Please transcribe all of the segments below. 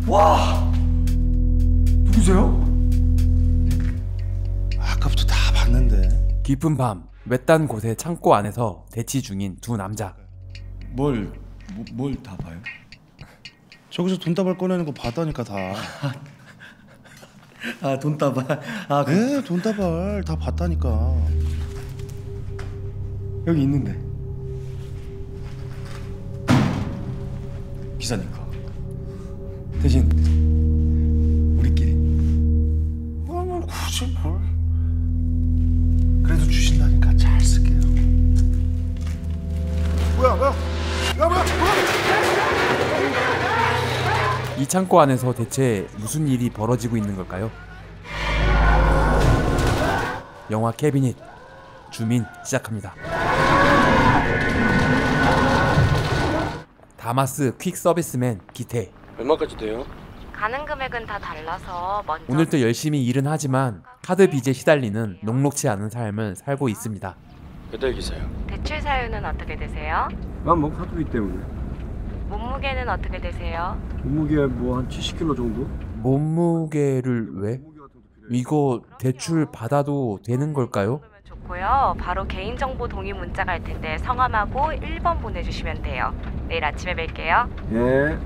와! 누구세요? 아까부터 다 봤는데. 깊은 밤 외딴 곳의 창고 안에서 대치 중인 두 남자. 뭘 다 봐요? 저기서 돈다발 꺼내는 거 봤다니까 다. 아, 돈다발. 네, 돈다발 다 봤다니까. 여기 있는데. 기사님 거. 대신 우리끼리. 뭐 굳이 뭘. 그래도 주신다니까 잘 쓸게요. 뭐야? 이 창고 안에서 대체 무슨 일이 벌어지고 있는 걸까요? 영화 캐비닛 주민 시작합니다. 다마스 퀵 서비스맨 기태. 얼마까지 돼요? 가는 금액은 다 달라서 먼저 오늘도 열심히 일은 하지만 카드 빚에 시달리는 녹록지 않은 삶을 살고 있습니다. 배달 기사요. 대출 사유는 어떻게 되세요? 난 뭐 카드비 때문에. 몸무게는 어떻게 되세요? 몸무게 뭐 한 70kg 정도? 몸무게를 왜? 이거 대출 받아도 되는 걸까요? 그러면 좋고요. 바로 개인정보 동의 문자 갈 텐데 성함하고 1번 보내주시면 돼요. 내일 아침에 뵐게요. 예.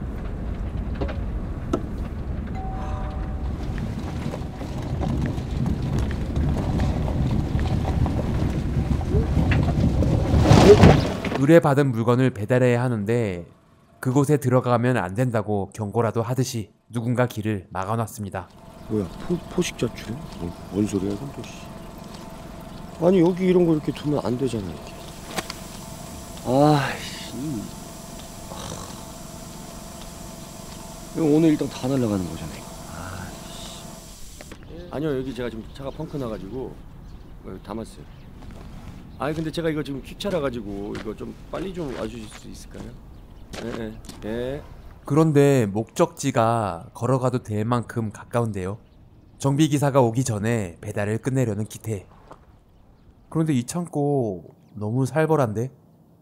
의뢰받은 물건을 배달해야 하는데 그곳에 들어가면 안 된다고 경고라도 하듯이 누군가 길을 막아놨습니다. 뭐야 포식자출? 뭔 소리야 이건 또. 아니 여기 이런 거 이렇게 두면 안 되잖아 이게. 아씨. 이거 오늘 일단 다 날라가는 거잖아 이거. 아씨. 아니요 여기 제가 지금 차가 펑크 나가지고 담았어요. 아니 근데 제가 이거 지금 퀵차라 가지고 이거 좀 빨리 좀 와주실 수 있을까요? 예. 그런데 목적지가 걸어가도 될 만큼 가까운데요. 정비기사가 오기 전에 배달을 끝내려는 기태. 그런데 이 창고 너무 살벌한데?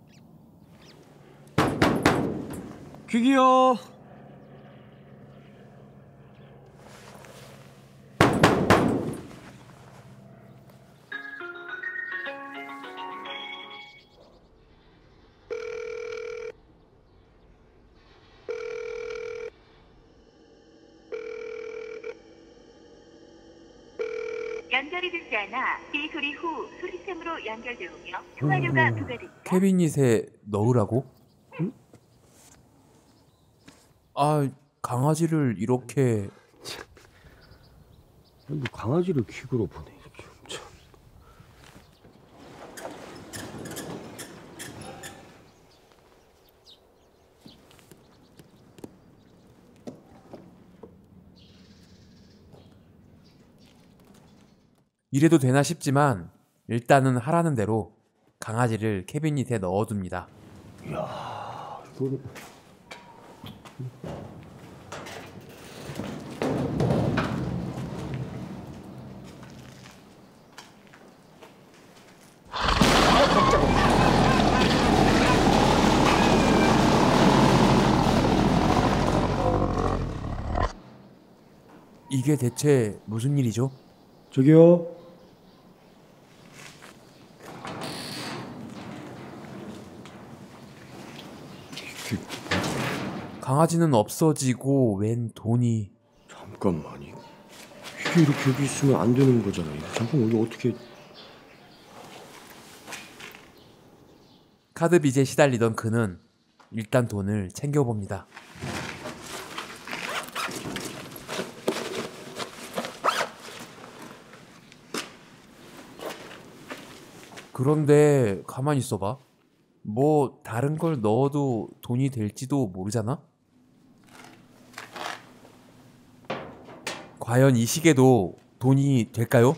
퀵이요. 연결이 되지 않아 이 소리 후 소리샘으로 연결되오며 통화료가 부과됩니다. 캐비닛에 넣으라고? 응? 아, 강아지를 이렇게... 뭐 강아지를 퀵으로 보내. 참. 이래도 되나 싶지만 일단은 하라는 대로 강아지를 캐비닛에 넣어둡니다. 이야, 이거는... 이게 대체 무슨 일이죠? 저기요. 강아지는 없어지고 웬 돈이... 잠깐만, 이게 이렇게 여기 있으면 안 되는 거잖아. 잠깐 여기 어떻게... 카드 빚에 시달리던 그는 일단 돈을 챙겨봅니다. 그런데 가만히 있어봐. 뭐 다른 걸 넣어도 돈이 될지도 모르잖아? 과연 이 시계도 돈이 될까요?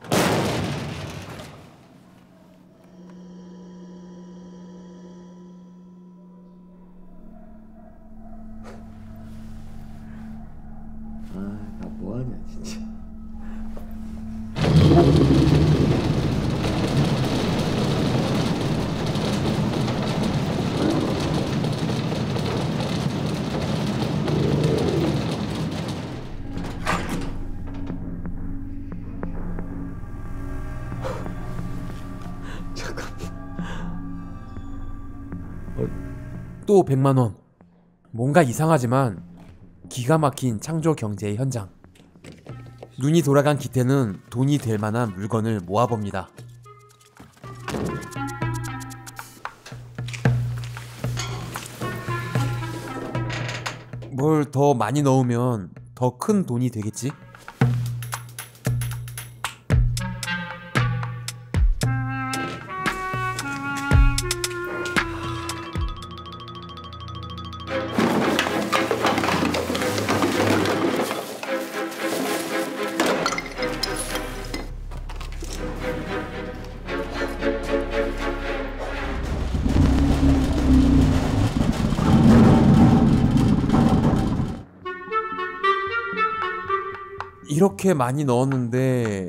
나 뭐하냐 진짜. 또 100만원. 뭔가 이상하지만 기가 막힌 창조 경제의 현장. 눈이 돌아간 기태는 돈이 될 만한 물건을 모아봅니다. 뭘 더 많이 넣으면 더 큰 돈이 되겠지? 이렇게 많이 넣었는데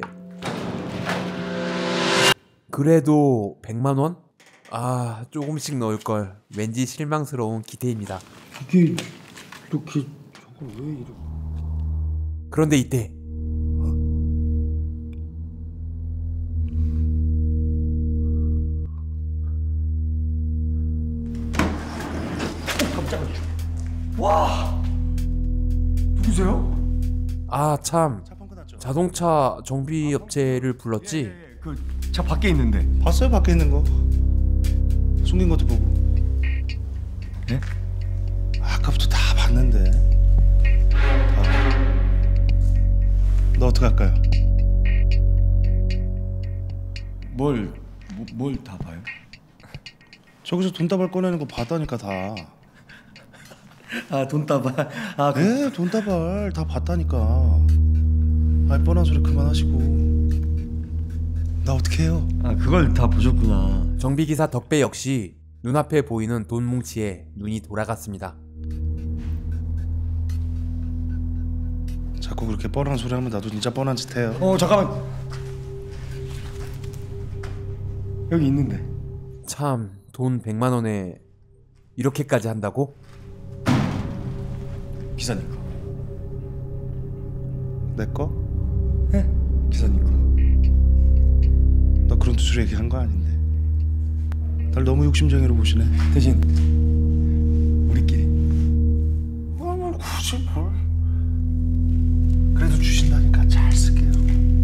그래도 100만원? 아, 조금씩 넣을걸. 왠지 실망스러운 기태입니다. 이게 이렇게 저걸 왜 이렇게? 그런데 이때 와! 누구세요? 아, 참, 차 펑크 났죠? 자동차 정비 업체를 불렀지? 그 차 밖에 있는데. 봤어요 밖에 있는 거. 숨긴 것도 보고. 네? 아까부터 다 봤는데. 다. 너 어떻게 할까요? 뭘 다 봐요? 저기서 돈다발 꺼내는 거 봤다니까 다. 아, 돈다발. 아, 네, 돈다발 다 봤다니까. 아이 뻔한 소리 그만하시고. 나 어떻게 해요? 아, 그걸 다 보셨구나. 정비기사 덕배 역시 눈앞에 보이는 돈 뭉치에 눈이 돌아갔습니다. 자꾸 그렇게 뻔한 소리 하면 나도 진짜 뻔한 짓 해요. 잠깐만. 여기 있는데. 참, 돈 100만원에 이렇게까지 한다고? 기사님 거. 내 거? 네? 기사님 거. 나 그런 뜻으로 얘기한 거 아닌데. 날 너무 욕심쟁이로 보시네. 대신 우리끼리. 뭘 굳이 뭘? 그래도 주신다니까 잘 쓸게요.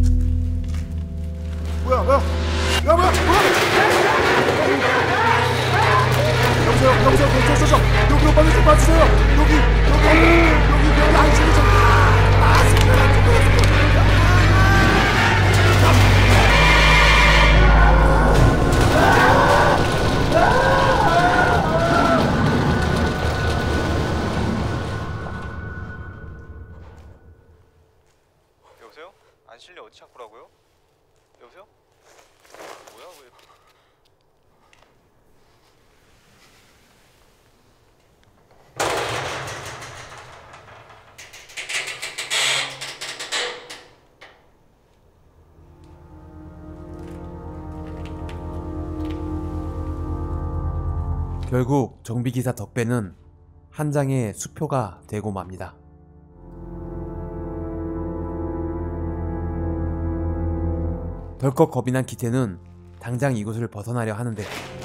뭐야? 야 뭐야? 여보세요, 여기로 빨리 좀 봐주세요. 여기 안심이 좀. 여보세요? 안 실려 어디 찾고라고요? 여보세요? 뭐야 왜? 결국 정비기사 덕배는 한 장의 수표가 되고 맙니다. 덜컥 겁이 난 기태는 당장 이곳을 벗어나려 하는데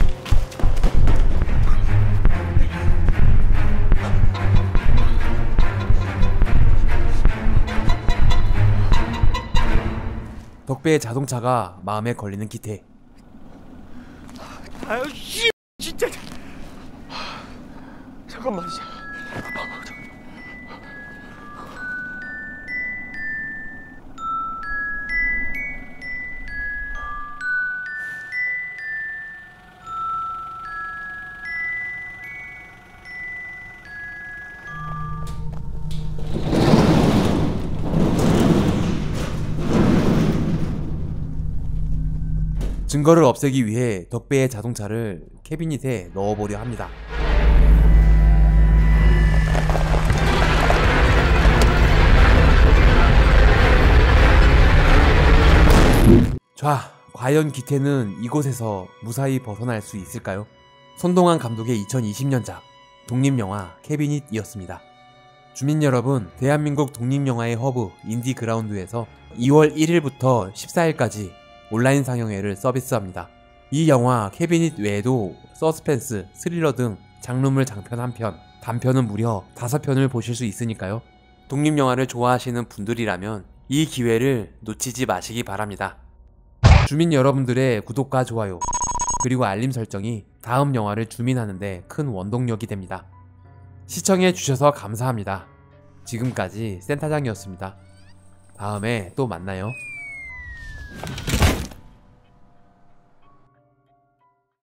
덕배의 자동차가 마음에 걸리는 기태. 아유 씨 진짜. 잠깐만. 증거를 없애기 위해 덕배의 자동차를 캐비닛에 넣어보려 합니다. 자, 과연 기태는 이곳에서 무사히 벗어날 수 있을까요? 손동환 감독의 2020년작 독립영화 캐비닛이었습니다. 주민 여러분, 대한민국 독립영화의 허브 인디그라운드에서 2월 1일부터 14일까지 온라인 상영회를 서비스합니다. 이 영화 캐비닛 외에도 서스펜스, 스릴러 등 장르물 장편 1편, 단편은 무려 5편을 보실 수 있으니까요. 독립영화를 좋아하시는 분들이라면 이 기회를 놓치지 마시기 바랍니다. 주민 여러분들의 구독과 좋아요, 그리고 알림 설정이 다음 영화를 주민하는데 큰 원동력이 됩니다. 시청해주셔서 감사합니다. 지금까지 센터장이었습니다. 다음에 또 만나요.